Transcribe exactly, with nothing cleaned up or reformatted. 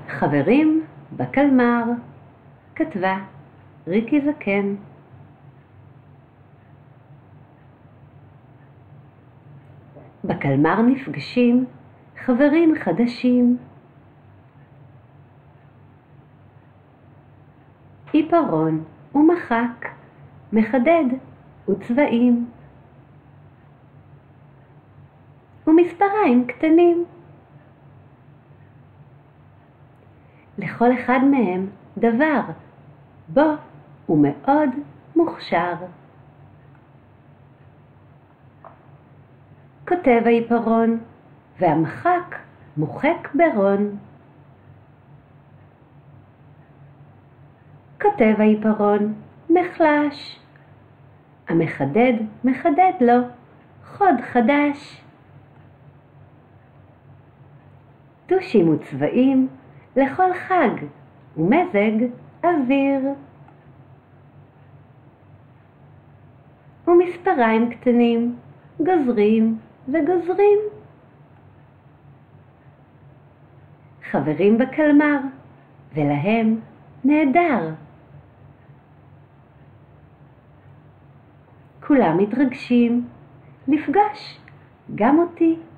חברים בקלמר, כתבה ריקי זקן. בקלמר נפגשים חברים חדשים. עיפרון ומחק, מחדד וצבעים. ומספריים קטנים. לכל אחד מהם דבר, בו הוא מאוד מוכשר. כותב העיפרון, והמחק מוחק ברון. כותב העיפרון, נחלש. המחדד מחדד לו, חוד חדש. טושים וצבעים לכל חג, ומזג אוויר. ומספריים קטנים, גוזרים וגוזרים. חברים בקלמר, ולהם נהדר. כולם מתרגשים לפגוש גם אותי.